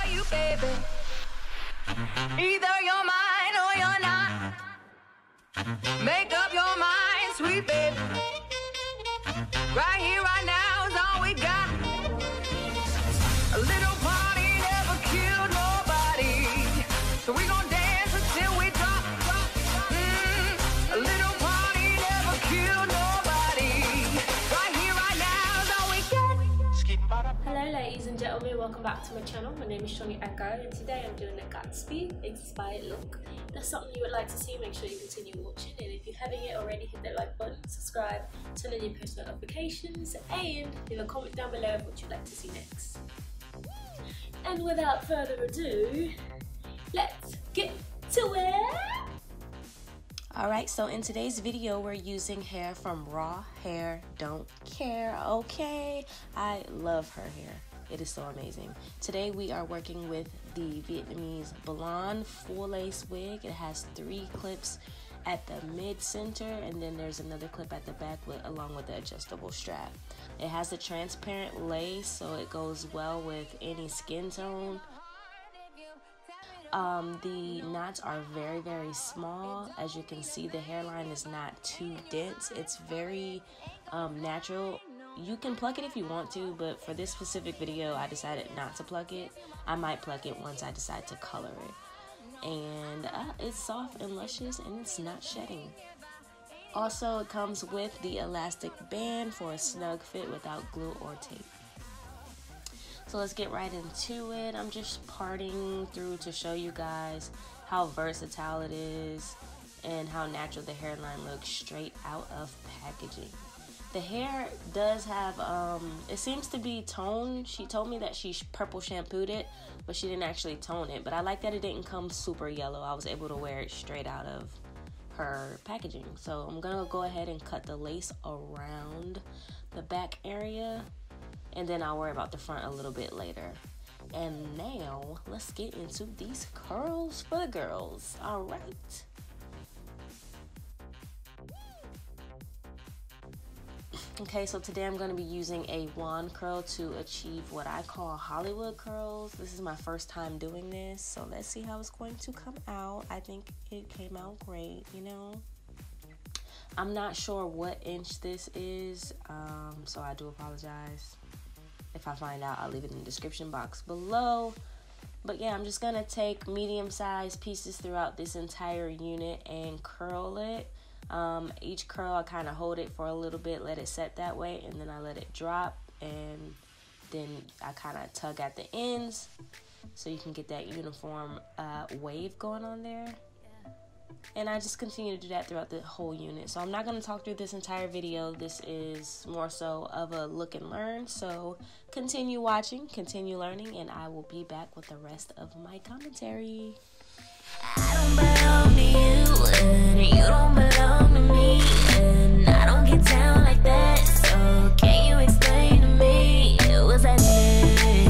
you, baby. Either you're mine or you're not. Make up your mind, sweet baby. Right here, right now is all we got. A little party never killed nobody, so we gon' dance until we drop. A little party never killed nobody. Right here, right now is all we got. Hello ladies and gentlemen, welcome back to my channel. My name is Shoni Echo and today I'm doing a Gatsby inspired look. If that's something you would like to see, make sure you continue watching, and if you haven't yet already, hit that like button, subscribe, turn on your post notifications, and leave a comment down below of what you'd like to see next. And without further ado, let's get to it! Alright, so in today's video, we're using hair from Raw Hair Don't Care, okay? I love her hair. It is so amazing. Today we are working with the Vietnamese Blonde full lace wig. It has 3 clips at the mid-center, and then there's another clip at the back along with the adjustable strap. It has a transparent lace, so it goes well with any skin tone. The knots are very, very small. As you can see, the hairline is not too dense. It's very natural. You can pluck it if you want to, but for this specific video, I decided not to pluck it. I might pluck it once I decide to color it. And it's soft and luscious, and it's not shedding. Also, it comes with the elastic band for a snug fit without glue or tape. So let's get right into it. I'm just parting through to show you guys how versatile it is and how natural the hairline looks straight out of packaging. The hair does have, it seems to be toned. She told me that she purple shampooed it, but she didn't actually tone it. But I like that it didn't come super yellow. I was able to wear it straight out of her packaging. So I'm gonna go ahead and cut the lace around the back area, and then I'll worry about the front a little bit later. And now let's get into these curls for the girls. All right. Okay, so today I'm going to be using a wand curl to achieve what I call Hollywood curls. This is my first time doing this, so let's see how it's going to come out. I think it came out great, you know. I'm not sure what inch this is, so I do apologize. If I find out, I'll leave it in the description box below. But yeah, I'm just going to take medium-sized pieces throughout this entire unit and curl it. Each curl, I kind of hold it for a little bit, let it set that way, and then I let it drop, and then I kind of tug at the ends so you can get that uniform wave going on there. And I just continue to do that throughout the whole unit. So I'm not going to talk through this entire video. This is more so of a look and learn. So continue watching, continue learning, and I will be back with the rest of my commentary. I don't belong to you, and you don't belong to me, and I don't get down like that. So can you explain to me what's happening?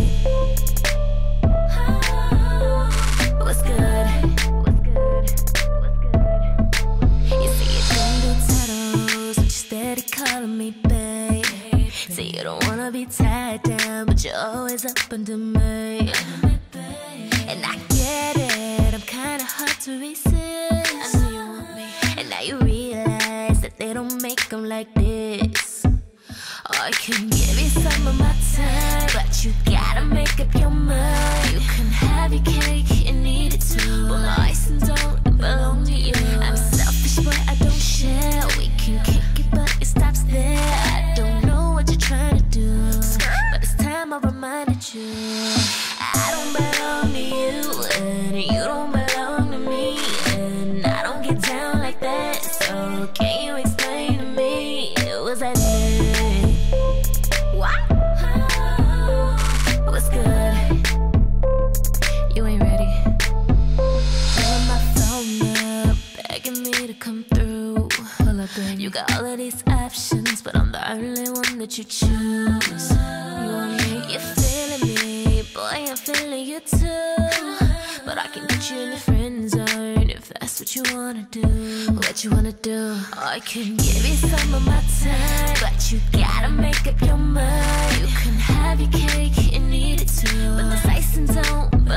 What's good? What's good? What's good? You see you don't do titles, but you're steady calling me babe. Say you don't wanna be tied down, but you're always up under me. And I get it, I'm kinda hard to resist. I know you want me, and now you realize that they don't make them like this. I can give you some of my time, but you gotta make up your mind. You can have your cake and eat it too, but my license don't belong to you. I'm selfish, but I don't share. We can kick it, but it stops there. I don't know what you're trying to do, but it's time I reminded you. I don't belong to you, and you don't belong to me, and I don't get down like that. So can you explain to me what's happening? What? What's good? You ain't ready. Pulling my phone up, begging me to come through. Hold up, baby. You got all of these options, but I'm the only one that you choose. You want me? You're feeling me, boy, I'm feeling you too. But I can get you in the friend zone if that's what you wanna do. What you wanna do? I can give you some of my time, but you gotta make up your mind. You can have your cake and eat it too, but this license don't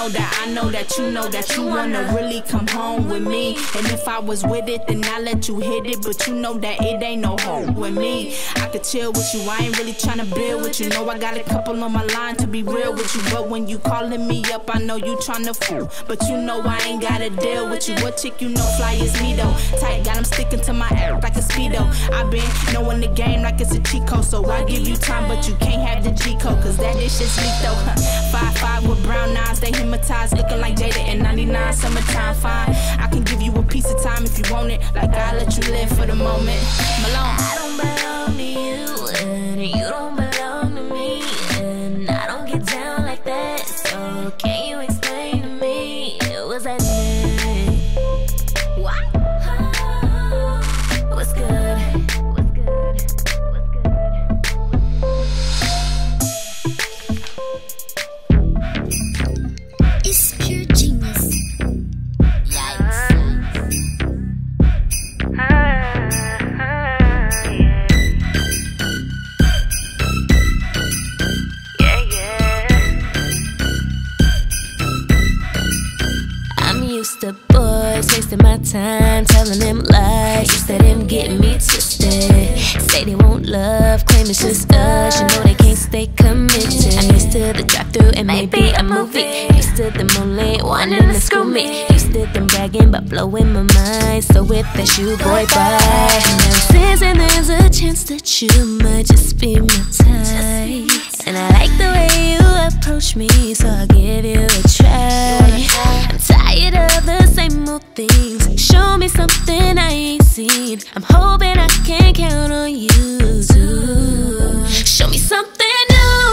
know that I know that you wanna really come home with me. And if I was with it, then I let you hit it. But you know that it ain't no home with me. I could chill with you, I ain't really tryna build with you. Know I got a couple on my line to be real with you. But when you calling me up, I know you tryna fool. But you know I ain't gotta deal with you. What chick you know fly is me though. Tight, got him sticking to my ass like a Speedo. I been knowing the game like it's a cheat code. So I give you time, but you can't have the G code, cause that dish is lethal. 5'5" with brown eyes, they hypnotized, looking like Jada in 99, summertime fine. I can give you a piece of time if you want it, like I'll let you live for the moment. Malone. I don't belong to you, and you don't belong to me, and I don't get down like that. So can you explain to me what's that name? What? What's good? What's good? What's good? It's pure genius. Yikes. Used to boys wasting my time telling them lies. Used to them getting me twisted. Say they won't love, claim it's just us. You know they can't stay committed. I'm used to the drive-thru and maybe a movie. Used to them only wanting to screw me. Used to them bragging but blowing my mind. So if that's you, boy, bye. Now and there's a chance that you might just be my type. And I like the way you approach me, so I'll give you a try. I'm tired of the same old things. Show me something I ain't seen. I'm hoping I can count on you too. Show me something new,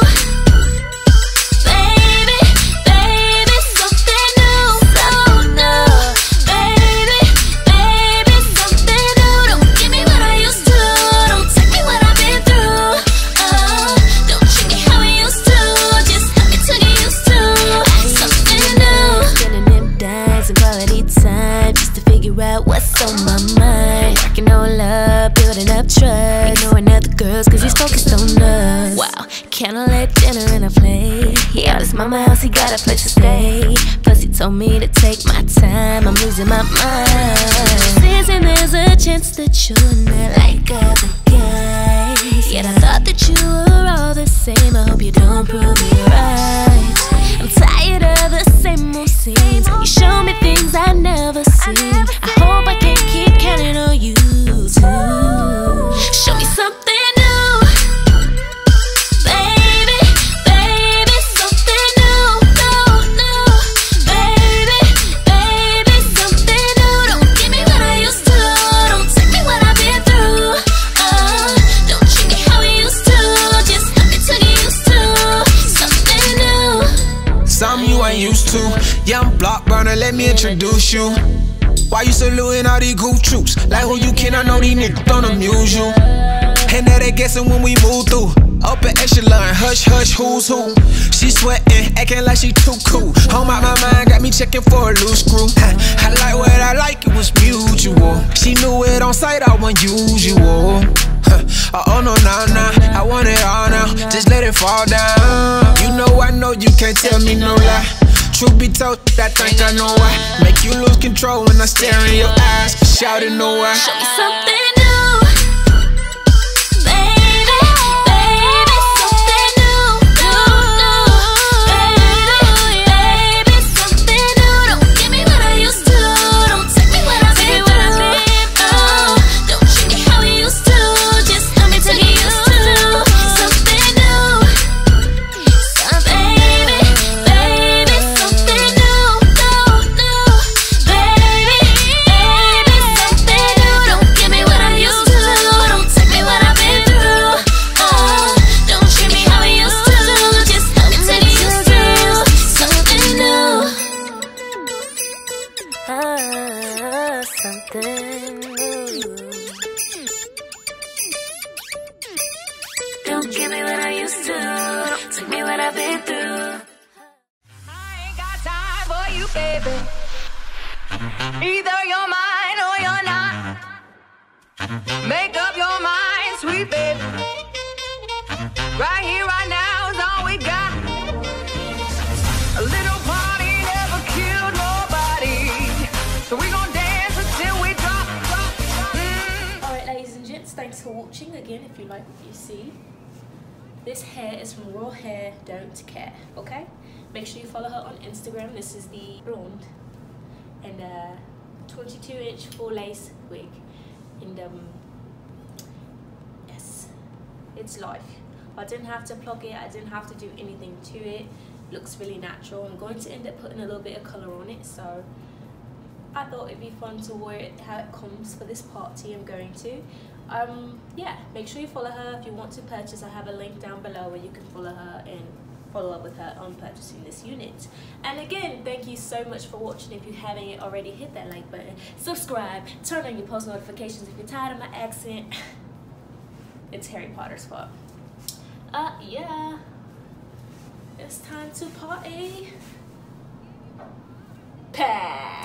baby, baby, something new, so new, baby, baby, something new. Don't give me what I used to, don't take me what I've been through. Don't treat me how we used to, just let me to get used to something new. Spending them dimes and quality time just to figure out what's on my mind. Working on love, building up trust, ignoring other girls cause he's focused on us. Wow, candlelit dinner and a plate. Yeah, this mama house, he got a place to stay. Plus he told me to take my time, I'm losing my mind. And there's a chance that you're not like other guys. Yet I thought that you were all the same, I hope you don't prove me right. I'm tired of the same old scenes. You show me things I never seen. I hope I can keep counting on you too. Show me something new, baby, baby, something new, new, baby, baby, something new. Don't give me what I used to, don't take me what I've been through. Don't treat me how we used to, just let me to get used to something new. Something you ain't used to. Young block burner, let me introduce you. Why you saluting all these goof troops? Like who you can, I know these niggas don't amuse you. And now they guessing when we move through. Upper echelon, hush hush, who's who? She sweating, acting like she too cool. Home out my mind, got me checking for a loose screw. I like what I like, it was mutual. She knew it on sight, I wasn't usual. Oh no, nah, nah, I want it all now. Just let it fall down. I know you can't tell me no lie. Truth be told, I think I know why. Make you lose control when I stare in your eyes. Shouting no why. Show me something new, baby, baby, something new, new, baby, baby, something new. Don't give me what I used to, don't take me what I've been through. Don't treat me how we used to, just let me to get used to something new. Baby, baby, something new, new, baby, baby, something new. Don't give me what I'm used to, don't take me what I've been through. Don't treat me how we used to, just let me to get used to something new. Something new. Don't give me what I used to, don't take me what I've been through. I ain't got time for you, baby. Either you're mine or you're not. Make up your mind, sweet baby. Right here, right now is all we got. A little party if you like what you see. This hair is from Raw Hair Don't Care, okay? Make sure you follow her on Instagram. This is the blonde and 22-inch full lace wig. And yes, it's life. I didn't have to pluck it, I didn't have to do anything to it. Looks really natural. I'm going to end up putting a little bit of colour on it, so I thought it'd be fun to wear it how it comes for this party I'm going to. Yeah, make sure you follow her if you want to purchase. I have a link down below where you can follow her and follow up with her on purchasing this unit. And again, thank you so much for watching. If you haven't yet already, hit that like button, subscribe, turn on your post notifications if you're tired of my accent. It's Harry Potter's fault. Yeah, it's time to party. Pass.